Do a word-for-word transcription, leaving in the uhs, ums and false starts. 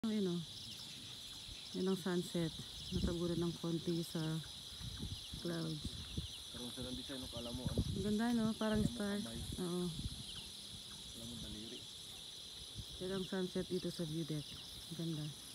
Ayun o. Yan ang sunset. Nataburan ng konti sa clouds. Pero sa lang design, kala mo ano? Ang ganda no? Parang stars. Oo. Kala mo daliri. Yan ang sunset dito sa view deck. Ang ganda.